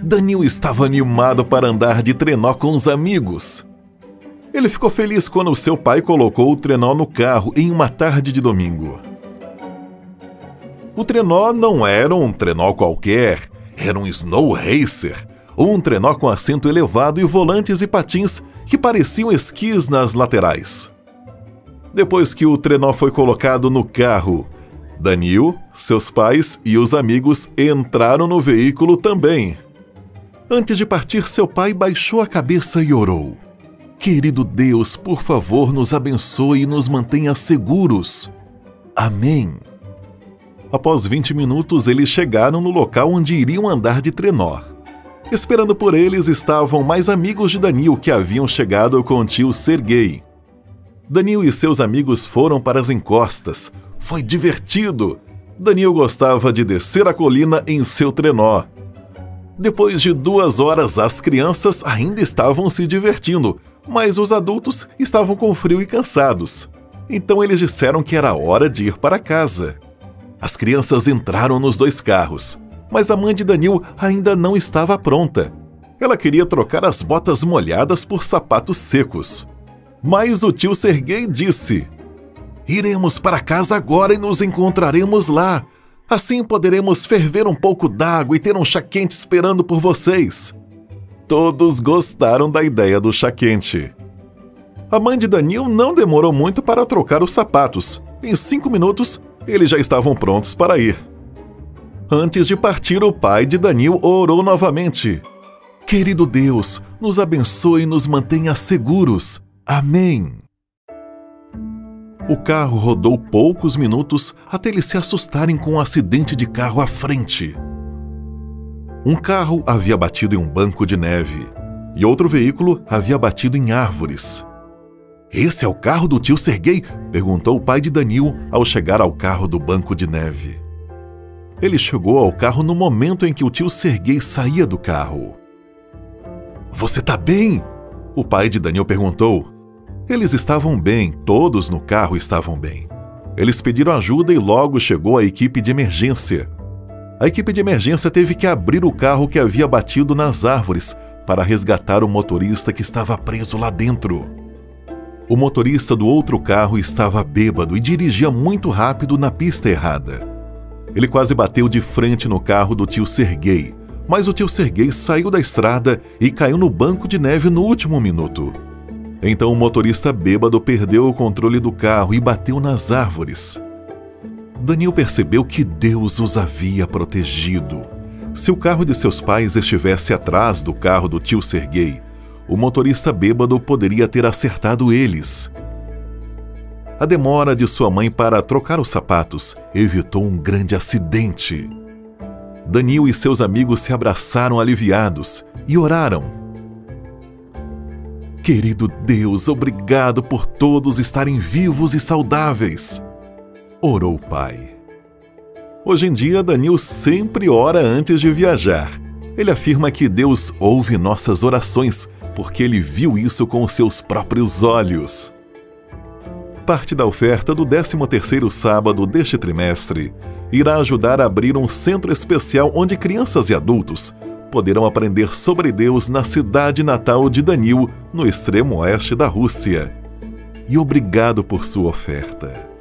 Danil estava animado para andar de trenó com os amigos. Ele ficou feliz quando seu pai colocou o trenó no carro em uma tarde de domingo. O trenó não era um trenó qualquer, era um Snow Racer, um trenó com assento elevado e volantes e patins que pareciam esquis nas laterais. Depois que o trenó foi colocado no carro, Danil, seus pais e os amigos entraram no veículo também. Antes de partir, seu pai baixou a cabeça e orou. Querido Deus, por favor, nos abençoe e nos mantenha seguros. Amém. Após 20 minutos, eles chegaram no local onde iriam andar de trenó. Esperando por eles estavam mais amigos de Danil que haviam chegado com o tio Sergei. Danil e seus amigos foram para as encostas. Foi divertido. Danil gostava de descer a colina em seu trenó. Depois de 2 horas, as crianças ainda estavam se divertindo, mas os adultos estavam com frio e cansados. Então eles disseram que era hora de ir para casa. As crianças entraram nos 2 carros, mas a mãe de Danil ainda não estava pronta. Ela queria trocar as botas molhadas por sapatos secos. Mas o tio Sergei disse: "Iremos para casa agora e nos encontraremos lá. Assim poderemos ferver um pouco d'água e ter um chá quente esperando por vocês." Todos gostaram da ideia do chá quente. A mãe de Danil não demorou muito para trocar os sapatos. Em 5 minutos, eles já estavam prontos para ir. Antes de partir, o pai de Danil orou novamente. Querido Deus, nos abençoe e nos mantenha seguros. Amém. O carro rodou poucos minutos até eles se assustarem com um acidente de carro à frente. Um carro havia batido em um banco de neve e outro veículo havia batido em árvores. "Esse é o carro do tio Sergei?" perguntou o pai de Danil ao chegar ao carro do banco de neve. Ele chegou ao carro no momento em que o tio Sergei saía do carro. "Você tá bem?" o pai de Danil perguntou. Eles estavam bem, todos no carro estavam bem. Eles pediram ajuda e logo chegou a equipe de emergência. A equipe de emergência teve que abrir o carro que havia batido nas árvores para resgatar o motorista que estava preso lá dentro. O motorista do outro carro estava bêbado e dirigia muito rápido na pista errada. Ele quase bateu de frente no carro do tio Sergei, mas o tio Sergei saiu da estrada e caiu no banco de neve no último minuto. Então o motorista bêbado perdeu o controle do carro e bateu nas árvores. Danil percebeu que Deus os havia protegido. Se o carro de seus pais estivesse atrás do carro do tio Sergei, o motorista bêbado poderia ter acertado eles. A demora de sua mãe para trocar os sapatos evitou um grande acidente. Danil e seus amigos se abraçaram aliviados e oraram. Querido Deus, obrigado por todos estarem vivos e saudáveis, orou o pai. Hoje em dia, Danil sempre ora antes de viajar. Ele afirma que Deus ouve nossas orações porque ele viu isso com os seus próprios olhos. Parte da oferta do 13º sábado deste trimestre irá ajudar a abrir um centro especial onde crianças e adultos poderão aprender sobre Deus na cidade natal de Danil, no extremo oeste da Rússia. E obrigado por sua oferta.